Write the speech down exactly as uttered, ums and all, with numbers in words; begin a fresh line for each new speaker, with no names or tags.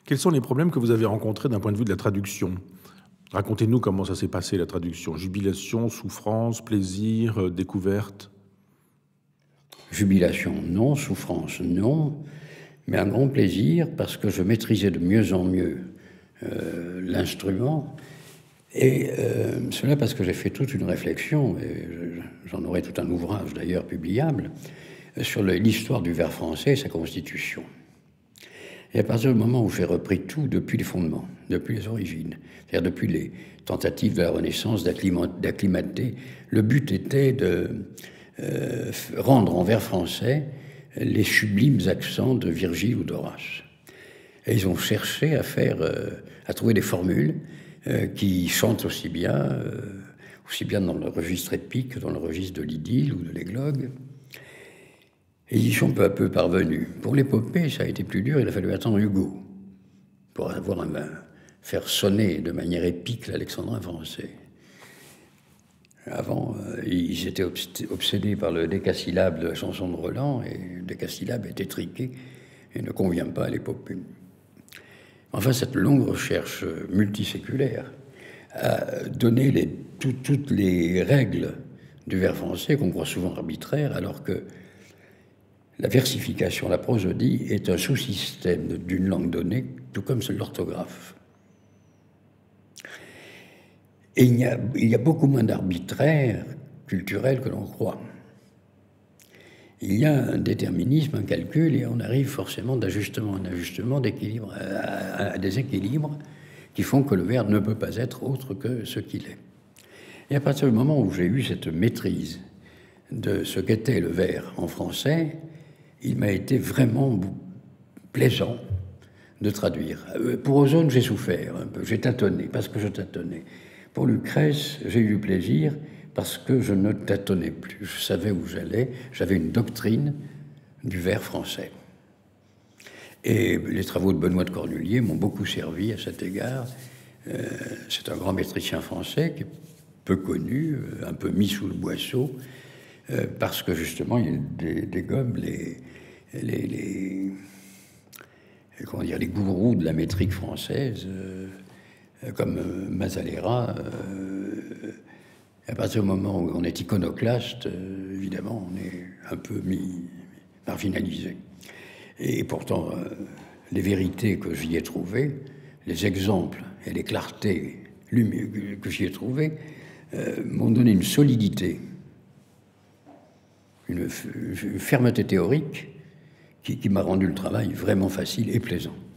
Quels sont les problèmes que vous avez rencontrés d'un point de vue de la traduction? Racontez-nous comment ça s'est passé, la traduction. Jubilation, souffrance, plaisir, euh, découverte?
Jubilation, non. Souffrance, non. Mais un grand plaisir parce que je maîtrisais de mieux en mieux euh, l'instrument. Et euh, cela parce que j'ai fait toute une réflexion, et j'en aurai tout un ouvrage d'ailleurs publiable, sur l'histoire du vers français et sa constitution. Et à partir du moment où j'ai repris tout depuis les fondements, depuis les origines, c'est-à-dire depuis les tentatives de la Renaissance d'acclimater, le but était de euh, rendre en vers français les sublimes accents de Virgile ou d'Horace. Et ils ont cherché à faire, euh, à trouver des formules euh, qui chantent aussi bien, euh, aussi bien dans le registre épique que dans le registre de l'idylle ou de l'églogue. Et ils y sont peu à peu parvenus. Pour l'épopée, ça a été plus dur, il a fallu attendre Hugo pour avoir un, faire sonner de manière épique l'alexandrin français. Avant, euh, ils étaient obsédés par le décasyllabe de la chanson de Roland, et le décasyllabe est étriqué et ne convient pas à l'épopée. Enfin, cette longue recherche multiséculaire a donné les, tout, toutes les règles du vers français qu'on croit souvent arbitraires, alors que la versification, la prosodie, est un sous-système d'une langue donnée, tout comme c'est l'orthographe. Et il y a, il y a beaucoup moins d'arbitraire culturel que l'on croit. Il y a un déterminisme, un calcul, et on arrive forcément d'ajustement en ajustement, d'équilibre à, à des équilibres qui font que le vers ne peut pas être autre que ce qu'il est. Et à partir du moment où j'ai eu cette maîtrise de ce qu'était le vers en français, il m'a été vraiment plaisant de traduire. Pour Ozone, j'ai souffert un peu, j'ai tâtonné, parce que je tâtonnais. Pour Lucrèce, j'ai eu du plaisir parce que je ne tâtonnais plus. Je savais où j'allais, j'avais une doctrine du vers français. Et les travaux de Benoît de Cornulier m'ont beaucoup servi à cet égard. Euh, c'est un grand métricien français qui est peu connu, un peu mis sous le boisseau, euh, parce que justement il dégomme les, les, les, comment dire, les gourous de la métrique française, euh, comme euh, Mazalera. Euh, à partir du moment où on est iconoclaste, euh, évidemment, on est un peu mis, marginalisé. Et pourtant, euh, les vérités que j'y ai trouvées, les exemples et les clartés que j'y ai trouvées, euh, m'ont donné une solidité, une, une fermeté théorique qui, qui m'a rendu le travail vraiment facile et plaisant.